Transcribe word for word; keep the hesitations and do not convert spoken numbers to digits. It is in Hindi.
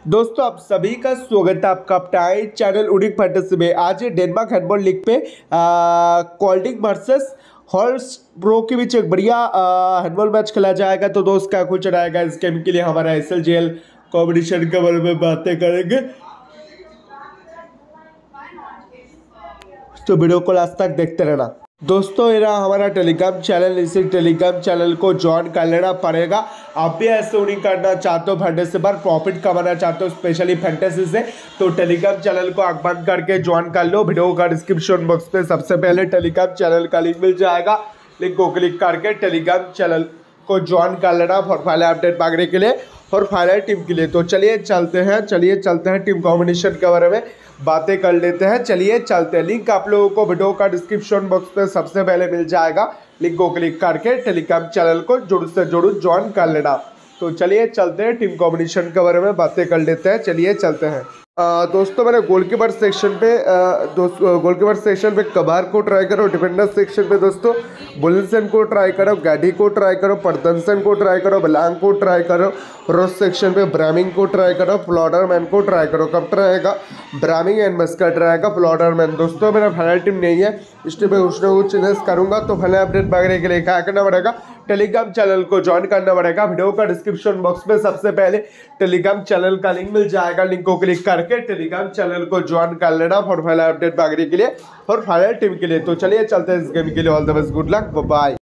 दोस्तों आप सभी का स्वागत है आपका अपने चैनल उनिक फैंटेसी में। आज ये डेनमार्क हैंडबॉल लीग पे कोल्डिंग वर्सेस हॉल्स प्रो के बीच एक बढ़िया हैंडबॉल मैच खेला जाएगा। तो दोस्त क्या कुछ रहेगा इस गेम के लिए हमारा S L G L competition के बारे में बातें करेंगे, तो वीडियो को लास्ट तक देखते रहना। दोस्तों ये रहा हमारा टेलीग्राम चैनल, इसी टेलीग्राम चैनल को ज्वाइन कर लेना पड़ेगा। आप भी ऐसे नहीं करना चाहते हो, फैंटेसी पर प्रॉफिट कमाना चाहते हो स्पेशली फैंटेसी से, तो टेलीग्राम चैनल को आग बंद करके ज्वाइन कर लो। वीडियो का डिस्क्रिप्शन बॉक्स में सबसे पहले टेलीग्राम चैनल का लिंक मिल जाएगा। लिंक को क्लिक करके टेलीग्राम चैनल को ज्वाइन कर लेना फॉर फाइनल अपडेट मांगने के लिए और फाइनल टीम के लिए। तो चलिए चलते हैं चलिए चलते हैं टीम कॉम्बिनेशन के बारे में बातें कर लेते हैं। चलिए चलते हैं। लिंक आप लोगों को वीडियो का डिस्क्रिप्शन बॉक्स में सबसे पहले मिल जाएगा। लिंक को क्लिक करके टेलीग्राम चैनल को जुड़ से जुड़ ज्वाइन कर लेना। तो चलिए चलते हैं टीम कॉम्बिनेशन के बारे में बातें कर लेते हैं। चलिए चलते हैं। आ, दोस्तों मैंने गोलकीपर सेक्शन पे दोस्तों गोलकीपर सेक्शन पे कबार को ट्राई करो। डिफेंडर सेक्शन पे दोस्तों बुलिसन को ट्राई करो, गैडी को ट्राई करो, पर्टनसन को ट्राई करो, ब्लैंक को ट्राई करो। रोज सेक्शन पे ब्रामिंग को ट्राई करो, फ्लॉडरमैन को ट्राई करो। कब ट्राएगा? ब्रामिंग एंड मस्कट रहेगा, फ्लॉडरमैन। दोस्तों मेरा फाइनल टीम नहीं है, इस टीम में कुछ ना कुछ चेंजेस करूंगा। तो फाइनल अपडेट मांगने के लिए क्या करना पड़ेगा? टेलीग्राम चैनल को ज्वाइन करना पड़ेगा। वीडियो का डिस्क्रिप्शन बॉक्स में सबसे पहले टेलीग्राम चैनल का लिंक मिल जाएगा। लिंक को क्लिक करके टेलीग्राम चैनल को ज्वाइन कर लेना फॉर फाइनल अपडेट मांगने के लिए और फाइनल टीम के लिए। तो चलिए चलते हैं इस गेम के लिए। All the best, good luck, bye.